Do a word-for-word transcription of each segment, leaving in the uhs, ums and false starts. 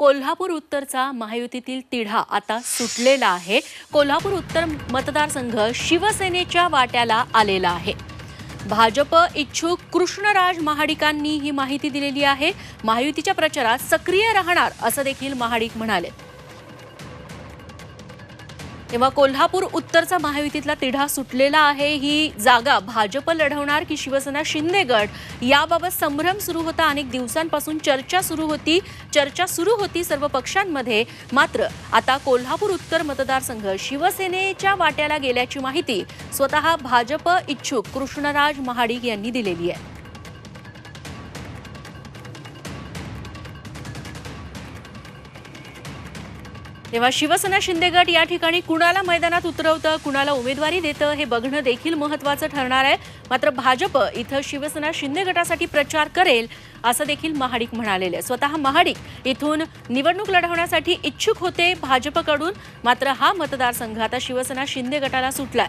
कोल्हापूर उत्तरचा महायुतीतील तिढा आता सुटलेला आहे। कोल्हापूर उत्तर मतदारसंघ शिवसेनेच्या वाट्याला आलेला आहे। भाजप इच्छुक कृष्णराज महाडिकांनी ही माहिती दिलेली आहे। महायुतीच्या प्रचारात सक्रिय राहणार असं देखील महाडिक म्हणाले। तेव्हा कोल्हापूर उत्तरचा महायुतीतला तिढा सुटलेला आहे। ही जागा भाजप लढवणार की शिवसेना शिंदे गट याबाबत संभ्रम सुरू होता। अनेक दिवसांपासून चर्चा सुरू होती चर्चा सुरू होती सर्व पक्षांमध्ये। मात्र आता कोल्हापूर उत्तर मतदारसंघ शिवसेनेच्या वाट्याला गेल्याची माहिती स्वतः भाजप इच्छुक कृष्णराज महाडिक यांनी दिलेली आहे। तेव्हा शिवसेना शिंदे गट या ठिकाणी कुणाला मैदानात उतरवतं, कुणाला उमेदवारी देतं हे बघणं देखील महत्त्वाचं ठरणार आहे। मात्र भाजप इथं शिवसेना शिंदे गटासाठी प्रचार करेल असं देखील महाडिक म्हणालेले। स्वतः महाडिक इथून निवडणूक लढवण्यासाठी इच्छुक होते भाजपकडून। मात्र हा मतदारसंघ आता शिवसेना शिंदे गटाला सुटलाय।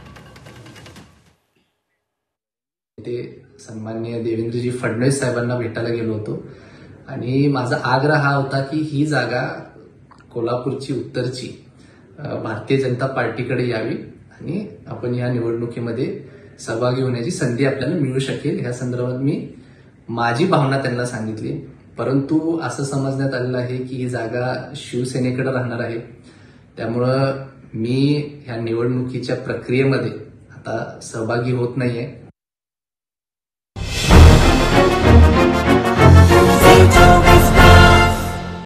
ते सन्माननीय देवेंद्रजी फडणवीस साहेबांना भेटायला गेलो होतो आणि माझा आग्रह हा होता की ही जागा कोल्हापूरची उत्तरची भारतीय जनता पार्टीकडे यावी आणि आपण या निवडणुकीमध्ये सहभागी होण्याची संधी आपल्याला मिळू शकेल। या संदर्भात मी माझी भावना त्यांना सांगितली। परंतु असं समजण्यात आलेलं आहे की ही जागा शिवसेनेकडे राहणार आहे। त्यामुळं मी ह्या निवडणुकीच्या प्रक्रियेमध्ये आता सहभागी होत नाहीये।